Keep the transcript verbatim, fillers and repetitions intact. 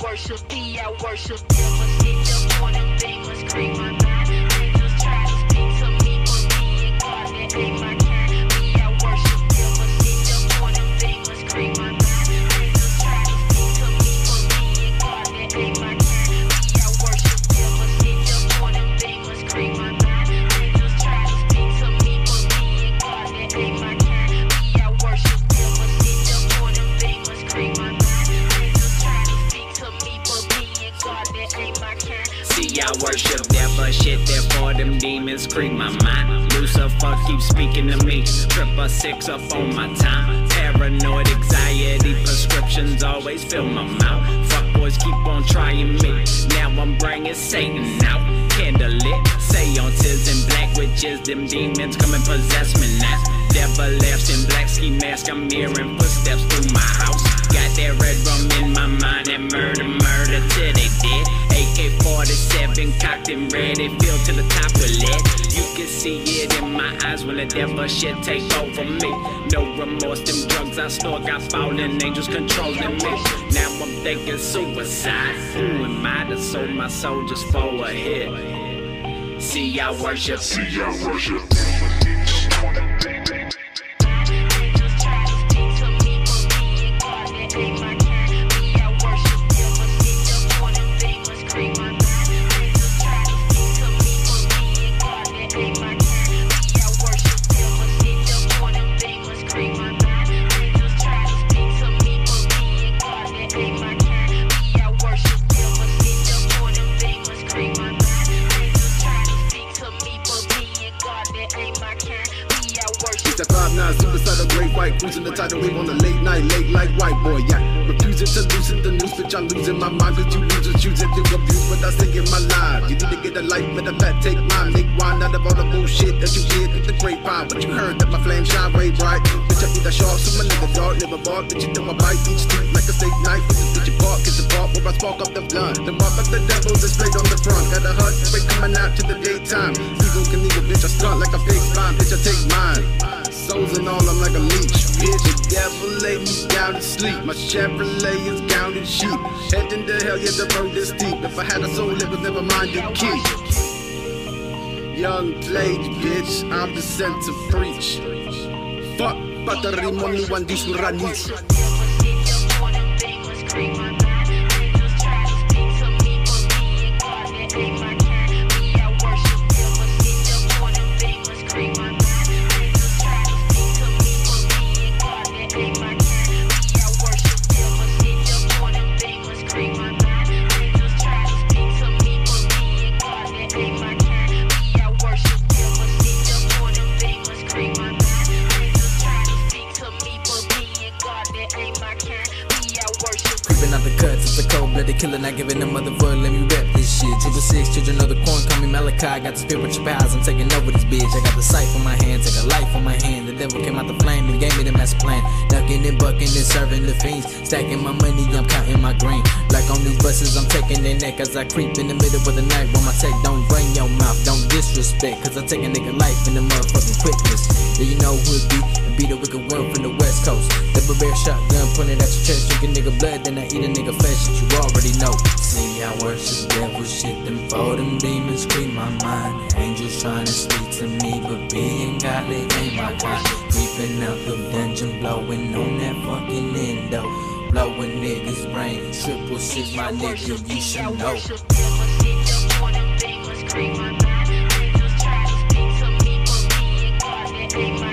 worship, see I worship. Never sit up on them demons, creep my mind. Angels try to speak to me, but me and God, that ain't my kind. Me I worship, never sit up on them demons, creep my mind. Angels try to speak to me, but me and God, that ain't my kind. Me I worship, never sit up on them demons, creep my mind. Angels try to speak to me, but me and God, that ain't my kind. Me I worship, never sit up on them demons, creep my mind. See, I worship, never shit there for them demons, creep my mind. Lucifer keep speaking to me, triple six up on my time. Paranoid anxiety prescriptions always fill my mouth. Fuck boys keep on trying me, now I'm bringing Satan out. Candlelit, seances and black witches, them demons come and possess me now. Devil laughs in black ski mask, I'm hearing footsteps through my house. Got that red rum in my mind, that murder, murder till they dead. A K forty-seven cocked and ready, filled to the top with lead. You can see it in my eyes when the devil shit take over me. No remorse, them drugs I snort got fallen angels controlling me. Now I'm thinking suicide. Who am I to sold my soul just for a hit? See, I worship. See, I worship. Suicide, a great white, cruising the tidal wave on a late night, late like white boy, yeah. Refusing to loosen the noose, bitch, I'm losing my mind. Cause you losers choose it to abuse, but I stay in my life. You need to get a life, better fat, take mine. Make wine out of all the bullshit that you hear through the grapevine. But you heard that my flame shine way bright. Bitch, I be the shark, so my nigga dog, never bought. Bitch, you know I bite each teeth like a steak knife. Bitch, you bark, get the bark, where I spark up the blunt. The mark of the devil displayed on the front. Got a heart straight coming out to the daytime. Evil can eat a bitch, I stunt like a pig spine. Bitch, I take mine. Souls and all, I'm like a leech. Bitch, the devil lay me down to sleep. My Chevrolet is counting sheep. Heading to hell, yeah, the road is steep. If I had a soul, it was never mine to keep. Young played, bitch, I'm the sent to preach. Fuck, patarimoni wandisuranis. Killer, not giving a mother fuck, let me rap this shit. Triple six, children of the corn, call me Malachi. Got the spiritual powers, I'm taking over this bitch. I got the sight on my hand, take a life on my hand. The devil came out the flame and gave me the master plan. Ducking and bucking and serving the fiends. Stacking my money, I'm counting my green. Like on these buses, I'm taking their neck as I creep in the middle of the night. When my tech don't bring your mouth, don't disrespect. Cause I take a nigga life in the motherfucking quickness. Yeah, you know who it be? It be the wicked one from the west coast. Double barrel shotgun, pointed at your chest, drinking nigga blood, then I eat a nigga flesh that you already know. See, I worship devil shit, them for them demons creep my mind. Angels trying to speak to me, but being godly ain't my kind. Creeping out the dungeon, blowing on that fucking endo. Blowing niggas' brains, triple six, my nigga, you should know. Creep my mind. Angels try to speak to me, but me and God, that ain't my